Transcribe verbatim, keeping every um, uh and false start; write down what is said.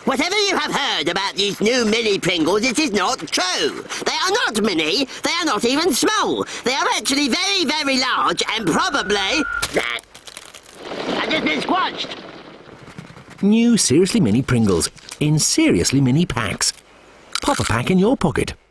Whatever you have heard about these new mini Pringles, it is not true. They are not mini, they are not even small. They are actually very, very large and probably... That. I just been squashed. New Seriously Mini Pringles in seriously mini packs. Pop a pack in your pocket.